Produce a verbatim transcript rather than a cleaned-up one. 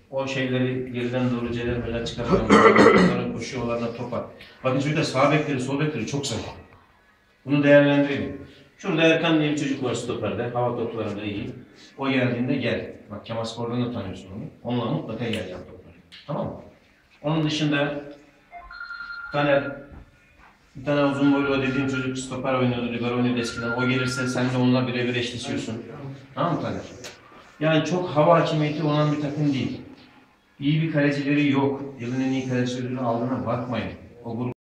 O şeyleri geriden doğru celermeler çıkartan, koşuyorlarına topar. Bakın çocuklar sağ bekleri, sol bekleri çok zayıf. Bunu değerlendirelim. Şurada Erkan diye bir çocuk var stoperde. Hava toplarında iyi. O geldiğinde gel. Bak Kemal Spor'dan da tanıyorsun onu. Onunla mutlaka gel yap topları. Tamam mı? Onun dışında Taner, bir tane uzun boylu o dediğim çocuk stoper oynuyordu, libero oynuyordu eskiden. O gelirse sen de onunla birebir eşleşiyorsun. Tamam mı Taner? Yani çok hava hakimiyeti olan bir takım değil. İyi bir kalecileri yok. Yılın en iyi kalecilerini aldığına bakmayın. O grup